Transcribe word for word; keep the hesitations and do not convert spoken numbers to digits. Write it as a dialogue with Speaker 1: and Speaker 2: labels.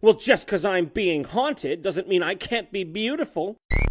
Speaker 1: Well, just 'cause I'm being haunted doesn't mean I can't be beautiful.